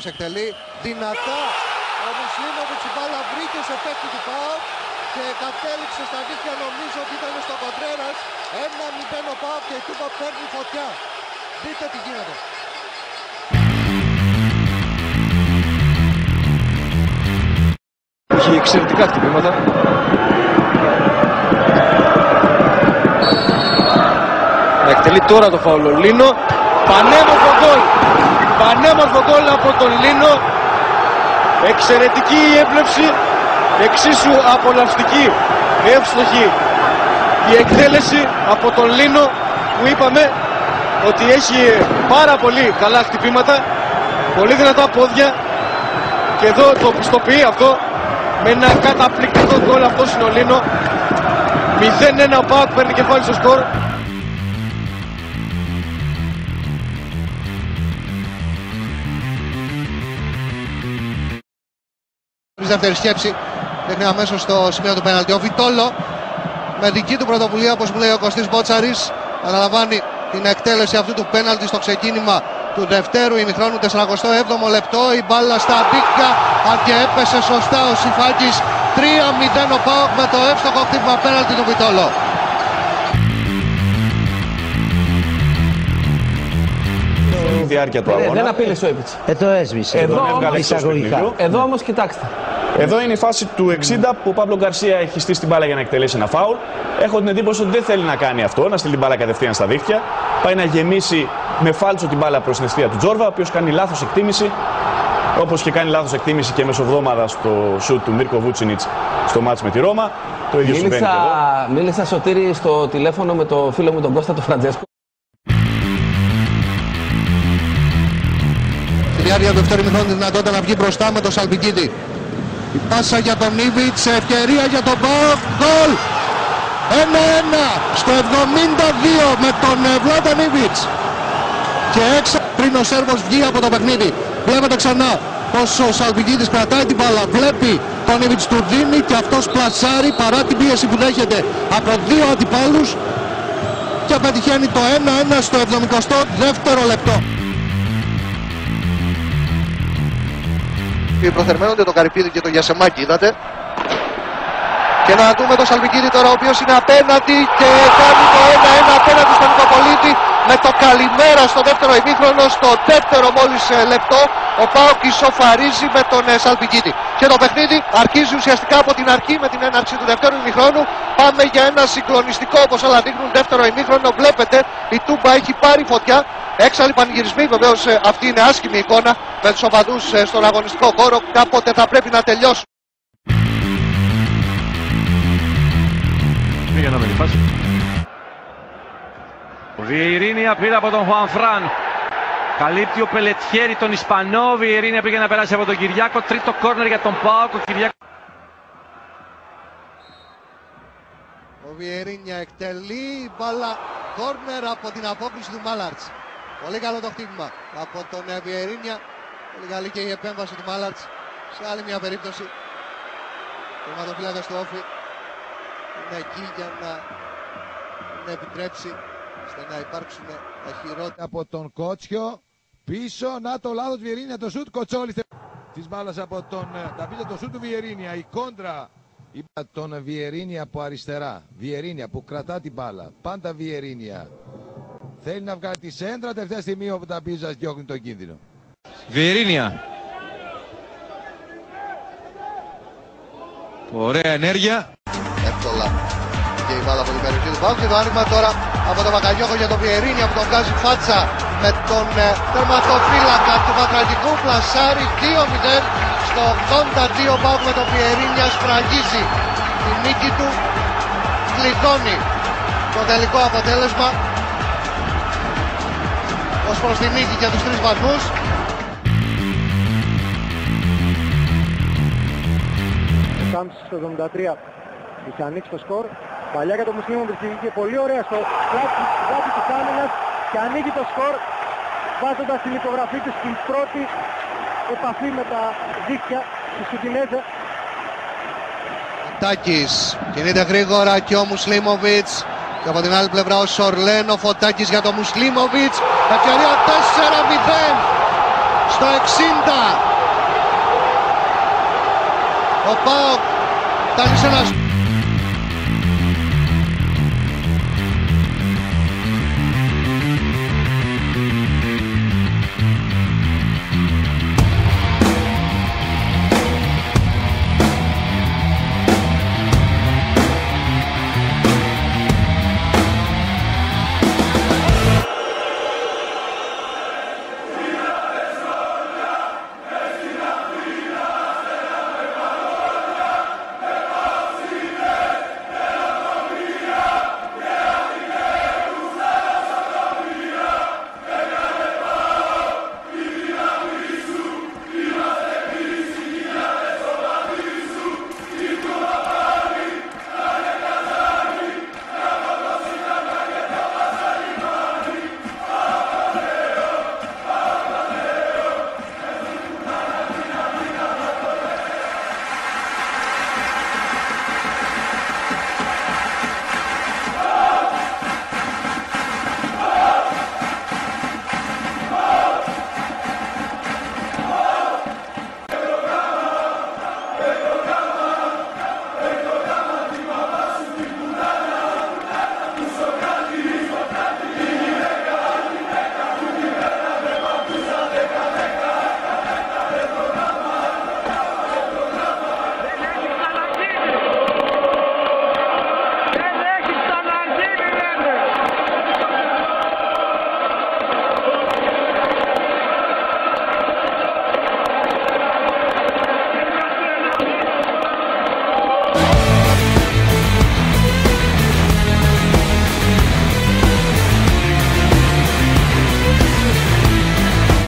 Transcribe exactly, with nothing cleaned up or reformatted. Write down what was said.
Παναθηναϊκός εκτελεί δυνατά. Ο Μουσλίμοβιτς η μπάλα βρήκε σε παίκτη του ΠΑΟΚ και κατέληξε στα δίχτυα, νομίζω ότι ήταν στο Κοντρέρας. ένα μηδέν ο ΠΑΟΚ και η Τούμπα παίρνει φωτιά. Δείτε τι γίνεται. Έχει εξαιρετικά χτυπήματα. Να εκτελεί τώρα το φάουλ ο Λίνο. Πανέμορφο γκολ. Πανέμορφο γκολ από τον Λίνο. Εξαιρετική η έμπλευση. Εξίσου απολαυστική, εύστοχη η εκτέλεση από τον Λίνο, που είπαμε ότι έχει πάρα πολύ καλά χτυπήματα, πολύ δυνατά πόδια, και εδώ το πιστοποιεί αυτό με ένα καταπληκτικό γκολ. Αυτός είναι ο Λίνο. μηδέν ένα ο ΠΑΟΚ παίρνει κεφάλι στο σκορ. Δεύτερη σκέψη, δείχνει αμέσως στο σημείο του πέναλτι. Ο Βιτόλο με δική του πρωτοβουλία, όπως μου λέει ο Κωστής Μπότσαρης, αναλαμβάνει την εκτέλεση αυτού του πέναλτι στο ξεκίνημα του δευτέρου ημιχρόνου. σαραντά έβδομο λεπτό, η μπάλα στα δίκτυα, αν και έπεσε σωστά ο Σιφάκης. τρία μηδέν ο ΠΑΟΚ με το εύστοχο χτύπημα πέναλτι του Βιτόλο. Στη διάρκεια του αγώνα. Δεν απείλησε ο Ήπιτς. Ε, το έσβησε. Εδώ, όμως, εισαγωγικά. Εδώ όμως κοιτάξτε. Εδώ είναι η φάση του εξήντα που ο Παύλο Γκαρσία έχει στήσει την μπάλα για να εκτελέσει ένα φάουλ. Έχω την εντύπωση ότι δεν θέλει να κάνει αυτό, να στείλει την μπάλα κατευθείαν στα δίχτυα. Πάει να γεμίσει με φάλτσο την μπάλα προς την αιστεία του Τζόρβα, ο οποίος κάνει λάθος εκτίμηση. Όπως και κάνει λάθος εκτίμηση και μεσοβδόμαδα στο σουτ του Μίρκο Βούτσινιτς στο μάτς με τη Ρώμα. Το ίδιο συμβαίνει και εδώ. Μίλησα, Σωτήρη, στο τηλέφωνο με το φίλο μου τον Κώστα τον Φραντζέσκο. Στη διάρκεια του δεύτερου ημιχρόνου τη δυνατότητα να βγει μπροστά με τον Σαλπικίδη. Η πάσα για τον Ήβιτς, ευκαιρία για τον ΠΑΟΚ, γκολ! ένα ένα στο εβδομήντα δύο με τον Βλάταν Ήβιτς. Και έξω πριν ο Σέρβος βγει από το παιχνίδι. Βλέπετε ξανά πως ο Σαλπικίδης κρατάει την μπάλα, βλέπει τον Ήβιτς, του δίνει και αυτός πλασάρει παρά την πίεση που δέχεται από δύο αντιπάλους και πετυχαίνει το ένα ένα στο εβδομήντα δεύτερο λεπτό. Προθερμαίνονται το Καρυπίδη και το Γιασεμάκη, είδατε. Και να δούμε τον Σαλπικίδη τώρα, ο οποίος είναι απέναντι και κάνει το ένα ένα απέναντι στον Νικοπολίτη με το καλημέρα στο δεύτερο ημίχρονο. Στο δεύτερο μόλις λεπτό ο ΠΑΟΚ ισοφαρίζει με τον Σαλπικίδη. Και το παιχνίδι αρχίζει ουσιαστικά από την αρχή με την έναρξη του δεύτερου ημίχρονου. Πάμε για ένα συγκλονιστικό, όπως όλα δείχνουν, δεύτερο ημίχρονο. Βλέπετε η Τούμπα έχει πάρει φωτιά. Έξαλλοι πανηγυρισμοί, βεβαίως αυτή είναι άσχημη εικόνα με τους οπαδούς στον αγωνιστικό χώρο. Κάποτε θα πρέπει να τελειώσουν. Ο Βιερίνια πήρε από τον Χουανφράν. Καλύπτει ο Πελετιέρη τον Ισπανό. Ο Βιερίνια πήγε να περάσει από τον Κυριάκο. Τρίτο κόρνερ για τον ΠΑΟΚ. Ο Κυριάκο. Ο Βιερίνια εκτελεί μπάλα, κόρνερ από την απόκριση του Μάλαρτς. Πολύ καλό το χτύπημα από τον Βιερίνια. Πολύ καλή και η επέμβαση του Μάλαρτς. Σε άλλη μια περίπτωση ο τερματοφύλακας του Όφη είναι εκεί για να, να επιτρέψει ώστε να υπάρξουν τα χειρότερα. Από τον Κότσιο πίσω, να το λάθος Βιερίνια, το σούτ Κοτσόλης της μπάλας από τον Ταπίζα, το σούτ του Βιερίνια, η κόντρα τον Βιερίνια από αριστερά. Βιερίνια που κρατά την μπάλα, πάντα Βιερίνια. Θέλει να βγάλει τη σέντρα, τελευταία στιγμή όπου τα Ταπίζας διώχνει τον κίνδυνο. Βιερίνια. Ωραία ενέργεια. Εύκολα και η μπάλα από την περιοχή του ΠΑΟΚ. Και το άνοιγμα τώρα από τον Μπακαγιώκο για τον Βιερίνια που τον βγάζει φάτσα με τον ε, τερματοφύλακα του Πατραγικού. Πλασάρι δύο μηδέν στο ογδόντα δύο. ΠΑΟΚ με τον Βιερίνια σφραγίζει τη νίκη του, κλειδώνει το τελικό αποτέλεσμα ως προς τη νίκη για τους τρεις βαθμούς. Κάμψης στο εβδομήντα τρία είχε ανοίξει το σκορ. Παλιά για το Μουσλίμο βρίσκεται πολύ ωραία στο πλάτη της άμυνας και ανοίγει το σκορ βάζοντας την υπογραφή του στην πρώτη επαφή με τα δίχτυα του Σκουτινέζα. Φωτάκης κινείται γρήγορα και ο Μουσλίμοβιτς. Και από την άλλη πλευρά ο Σορλέν, ο Φωτάκης για τον Μουσλίμοβιτς. Ευκαιρία τέσσερα μηδέν. στο εξήντα. Ο ΠΑΟΚ φτάνει σε ένα